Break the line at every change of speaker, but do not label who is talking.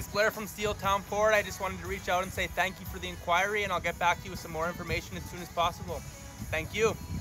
it's Blair from Steeltown Ford. I just wanted to reach out and say thank you for the inquiry, and I'll get back to you with some more information as soon as possible. Thank you.